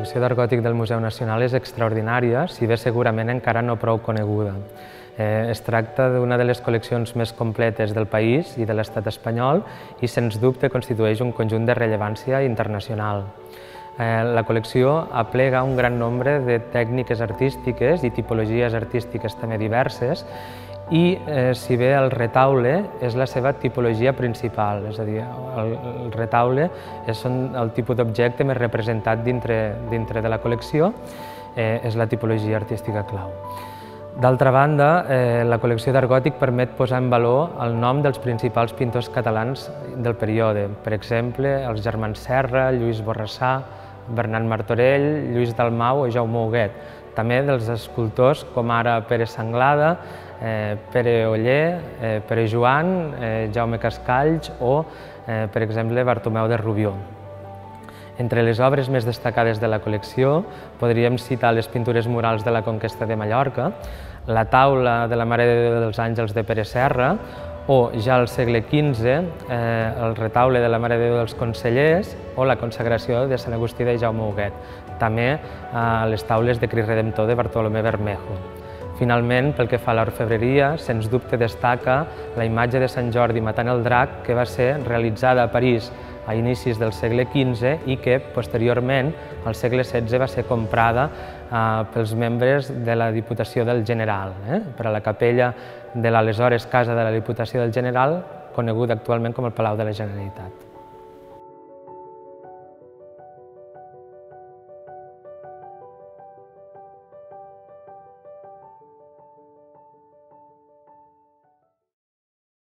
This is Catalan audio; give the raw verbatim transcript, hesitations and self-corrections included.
col·lecció d'art gòtic del Museu Nacional és extraordinària, si bé segurament encara no prou coneguda. Eh, es tracta d'una de les col·leccions més completes del país i de l'estat espanyol i, sens dubte, constitueix un conjunt de rellevància internacional. Eh, la col·lecció aplega un gran nombre de tècniques artístiques i tipologies artístiques també diverses i, eh, si bé el retaule és la seva tipologia principal, és a dir, el, el retaule és el tipus d'objecte més representat dintre, dintre de la col·lecció, eh, és la tipologia artística clau. D'altra banda, eh, la col·lecció d'art gòtic permet posar en valor el nom dels principals pintors catalans del període, per exemple, els germans Serra, Lluís Borrassà, Bernat Martorell, Lluís Dalmau o Jaume Huguet, també dels escultors com ara Pere Sanglada, eh, Pere Oller, eh, Pere Joan, eh, Jaume Cascalls o, eh, per exemple, Bartomeu de Rubió. Entre les obres més destacades de la col·lecció podríem citar les pintures murals de la Conquesta de Mallorca, la taula de la Mare de Déu dels Àngels de Pere Serra o, ja al segle quinze, eh, el retaule de la Mare de Déu dels Consellers o la consagració de Sant Agustí de Jaume Huguet, també eh, les taules de Crist Redemptor de Bartolomé Bermejo. Finalment, pel que fa a l'orfebreria, sens dubte destaca la imatge de Sant Jordi matant el drac, que va ser realitzada a París a inicis del segle quinze i que, posteriorment, al segle setze, va ser comprada eh, pels membres de la Diputació del General, eh, per a la capella de l'aleshores Casa de la Diputació del General, coneguda actualment com el Palau de la Generalitat.